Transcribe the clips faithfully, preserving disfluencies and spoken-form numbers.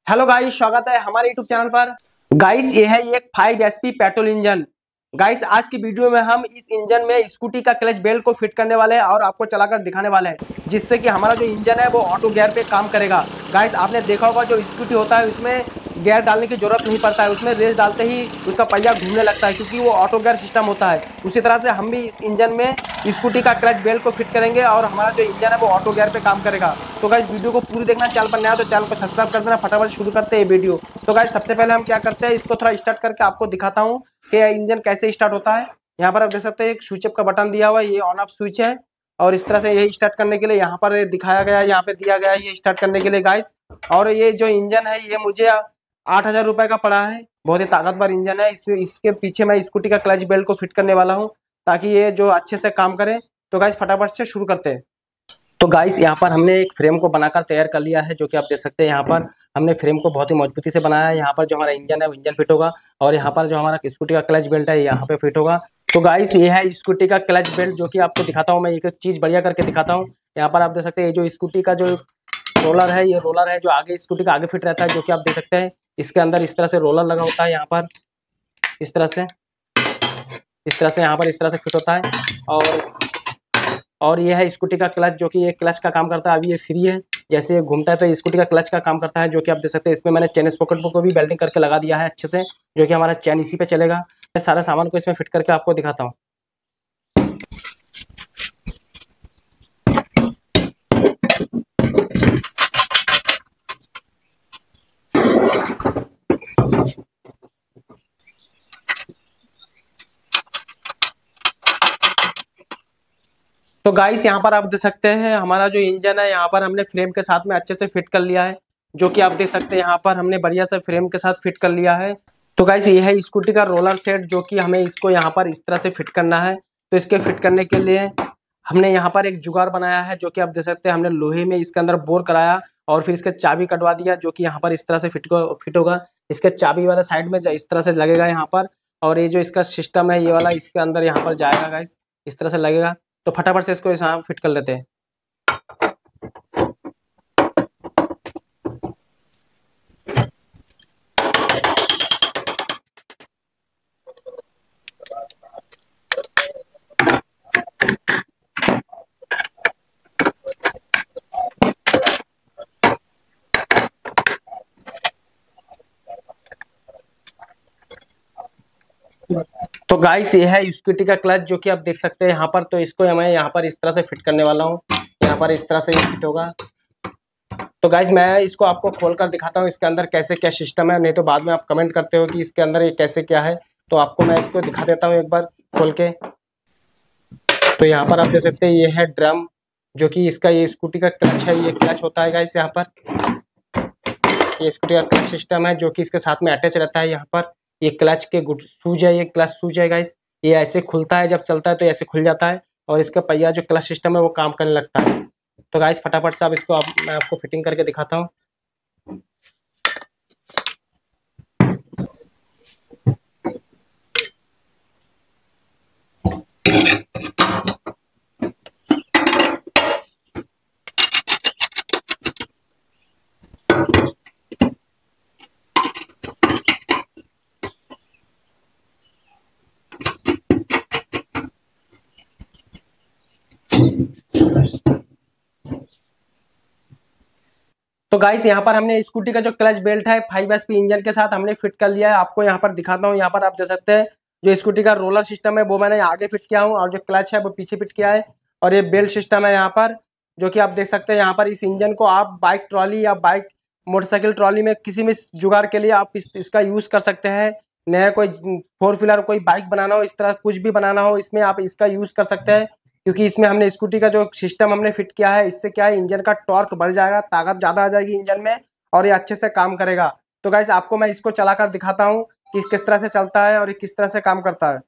Hello guys, स्वागत है हमारे यूट्यूब चैनल पर। गाइस ये है एक five H P petrol engine. Guys आज की वीडियो में हम इस इंजन में स्कूटी का क्लच बेल्ट को फिट करने वाले हैं और आपको चलाकर दिखाने वाले हैं, जिससे कि हमारा जो इंजन है वो ऑटो गियर पे काम करेगा। गाइस आपने देखा होगा जो स्कूटी होता है उसमें गियर डालने की जरूरत नहीं पड़ता है, उसमें रेस डालते ही उसका पहिया घूमने लगता है क्योंकि वो ऑटो गियर सिस्टम होता है। उसी तरह से हम भी इस इंजन में स्कूटी का क्लच बेल्ट को फिट करेंगे और हमारा जो इंजन है वो ऑटो गियर पे काम करेगा। तो गाइस वीडियो को पूरी देखना, चैनल पर नया तो चैनल को सब्सक्राइब कर देना। फटाफट शुरू करते हैं वीडियो। तो गाइस सबसे पहले हम क्या करते हैं, इसको थोड़ा स्टार्ट करके आपको दिखाता हूँ कि इंजन कैसे स्टार्ट होता है। यहाँ पर आप देख सकते हैं एक स्विच अप का बटन दिया हुआ है, ये ऑन ऑफ स्विच है और इस तरह से यही स्टार्ट करने के लिए यहाँ पर दिखाया गया है, यहाँ पे दिया गया है ये स्टार्ट करने के लिए गाइस। और ये जो इंजन है ये मुझे आठ हजार रुपए का पड़ा है, बहुत ही ताकतवर इंजन है। इस, इसके पीछे मैं स्कूटी का क्लच बेल्ट को फिट करने वाला हूँ ताकि ये जो अच्छे से काम करे। तो गाइस फटाफट से शुरू करते हैं। तो गाइस यहाँ पर हमने एक फ्रेम को बनाकर तैयार कर लिया है, जो कि आप देख सकते हैं। यहाँ पर हमने फ्रेम को बहुत ही मजबूती से बनाया है। यहाँ पर जो हमारा इंजन है वो इंजन फिट होगा और यहाँ पर जो हमारा स्कूटी का क्लच बेल्ट है यहाँ पे फिट होगा। तो गाइस ये है स्कूटी का क्लच बेल्ट, जो कि आपको दिखाता हूँ मैं एक एक चीज बढ़िया करके दिखाता हूँ। यहाँ पर आप देख सकते हैं जो स्कूटी का जो रोलर है, ये रोलर है जो आगे स्कूटी का आगे फिट रहता है, जो कि आप देख सकते हैं। इसके अंदर इस तरह से रोलर लगा होता है, यहाँ पर इस तरह से इस तरह से यहाँ पर इस तरह से फिट होता है। और और ये है स्कूटी का क्लच, जो कि ये क्लच का काम करता है। अभी ये फ्री है, जैसे ये घूमता है तो स्कूटी का क्लच का काम करता है, जो कि आप देख सकते हैं। इसमें मैंने चेन स्पॉकेट को भी वेल्डिंग करके लगा दिया है अच्छे से, जो कि हमारा चैन इसी पे चलेगा। मैं सारा सामान को इसमें फिट करके आपको दिखाता हूँ। तो गाइस यहाँ पर आप देख सकते हैं हमारा जो इंजन है यहाँ पर हमने फ्रेम के साथ में अच्छे से फिट कर लिया है, जो कि आप देख सकते हैं। यहाँ पर हमने बढ़िया से फ्रेम के साथ फिट कर लिया है। तो गाइस ये है स्कूटी का रोलर सेट, जो कि हमें इसको यहाँ पर इस तरह से फिट करना है। तो इसके फिट करने के लिए हमने यहाँ पर एक जुगाड़ बनाया है, जो कि आप देख सकते हैं। हमने लोहे में इसके अंदर बोर कराया और फिर इसके चाबी कटवा दिया, जो कि यहाँ पर इस तरह से फिट फिट होगा। इसके चाबी वाला साइड में इस तरह से लगेगा यहाँ पर, और ये जो इसका सिस्टम है ये वाला इसके अंदर यहाँ पर जाएगा गाइस, इस तरह से लगेगा। तो फटाफट से इसको यहाँ फिट कर लेते हैं। तो गाइस ये है स्कूटी का क्लच, जो कि आप देख सकते हैं यहाँ पर। तो इसको मैं यहाँ पर इस तरह से फिट करने वाला हूँ, यहाँ पर इस तरह से ये फिट होगा। तो गाइस मैं इसको आपको खोल कर दिखाता हूँ इसके अंदर कैसे क्या सिस्टम है, नहीं तो बाद में आप कमेंट करते हो कि इसके अंदर ये कैसे क्या है। तो आपको मैं इसको दिखा देता हूँ एक बार खोल के। तो यहाँ पर आप देख सकते हैं ये है ड्रम, जो कि इसका ये स्कूटी का क्लच है, ये क्लच होता है गाइस। यहाँ पर ये स्कूटी का क्लच सिस्टम है, जो कि इसके साथ में अटैच रहता है। यहाँ पर ये क्लच के सूज है, ये क्लच सूज है गाइस। ये ऐसे खुलता है, जब चलता है तो ऐसे खुल जाता है और इसका पहिया जो क्लच सिस्टम है वो काम करने लगता है। तो गाइस फटाफट से अब इसको आप, मैं आपको फिटिंग करके दिखाता हूँ। तो गाइस यहाँ पर हमने स्कूटी का जो क्लच बेल्ट है फाइव एच पी इंजन के साथ हमने फिट कर लिया है। आपको यहाँ पर दिखाता हूँ। यहाँ पर आप देख सकते हैं जो स्कूटी का रोलर सिस्टम है वो मैंने आगे फिट किया हूँ और जो क्लच है वो पीछे फिट किया है। और ये बेल्ट सिस्टम है यहाँ पर, जो कि आप देख सकते हैं। यहाँ पर इस इंजन को आप बाइक ट्रॉली या बाइक मोटरसाइकिल ट्रॉली में किसी में जुगाड़ के लिए आप इस, इसका यूज कर सकते हैं। नया कोई फोर व्हीलर कोई बाइक बनाना हो, इस तरह कुछ भी बनाना हो, इसमें आप इसका यूज कर सकते हैं। क्योंकि इसमें हमने स्कूटी का जो सिस्टम हमने फिट किया है, इससे क्या है इंजन का टॉर्क बढ़ जाएगा, ताकत ज्यादा आ जाएगी इंजन में और ये अच्छे से काम करेगा। तो गाइस आपको मैं इसको चलाकर दिखाता हूँ कि किस तरह से चलता है और ये किस तरह से काम करता है।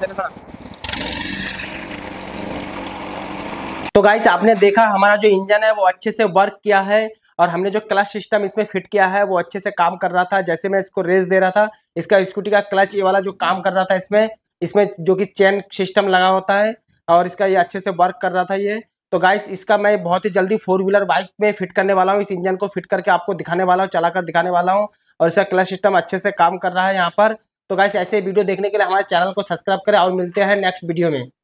तो गाइस आपने देखा हमारा जो इंजन है वो अच्छे से वर्क किया है और हमने जो क्लच सिस्टम इसमें फिट किया है वो अच्छे से काम कर रहा था। जैसे मैं इसको रेस दे रहा था, इसका स्कूटी का क्लच ये वाला जो काम कर रहा था इसमें इसमें जो कि चेन सिस्टम लगा होता है और इसका ये अच्छे से वर्क कर रहा था ये। तो गाइस इसका मैं बहुत ही जल्दी फोर व्हीलर बाइक में फिट करने वाला हूँ। इस इंजन को फिट करके आपको दिखाने वाला हूँ, चलाकर दिखाने वाला हूँ और इसका क्लच सिस्टम अच्छे से काम कर रहा है यहाँ पर। तो गाइस ऐसे वीडियो देखने के लिए हमारे चैनल को सब्सक्राइब करें और मिलते हैं नेक्स्ट वीडियो में।